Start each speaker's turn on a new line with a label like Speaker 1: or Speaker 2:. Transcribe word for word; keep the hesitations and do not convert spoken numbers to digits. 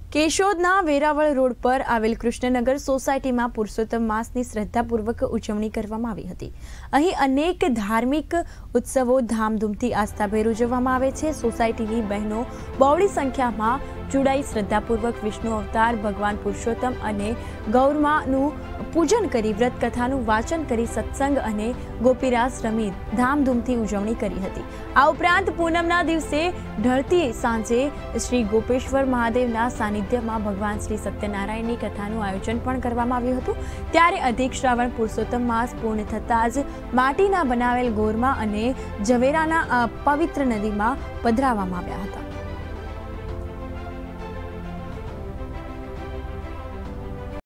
Speaker 1: કેશોદના Veraval road પર આવેલ કૃષ્ણનગર સોસાયટીમાં પુરુષોત્તમ માસની શ્રદ્ધાપૂર્વક ઉજવણી કરવામાં આવી હતી। અહીં અનેક ધાર્મિક ઉત્સવો ધામધૂમથી આસ્થાભેર ઉજવવામાં આવે છે। સોસાયટીની બહેનો બહોળી સંખ્યામાં જોડાઈ શ્રદ્ધાપૂર્વક વિષ્ણુ અવતાર ભગવાન પુરુષોત્તમ અને ગૌરમાનું પૂજન કરી વ્રત કથાનું વાચન કરી સત્સંગ અને ગોપીરાસ રમી ધામધૂમથી ઉજવણી કરી હતી। આ ઉપરાંત પૂનમના દિવસે ઢળતી સાંજે શ્રી ગોપેશ્વર મહાદેવના સાનિધ્યમાં ભગવાન શ્રી સત્યનારાયણની કથાનું આયોજન પણ કરવામાં આવ્યું હતું। ત્યારે અધિક શ્રાવણ પુરુષોત્તમ માસ પૂર્ણ થતાં જ માટીના બનાવેલ ગોરમા અને ઝવેરાના પવિત્ર નદીમાં પધરાવવામાં આવ્યા હતા।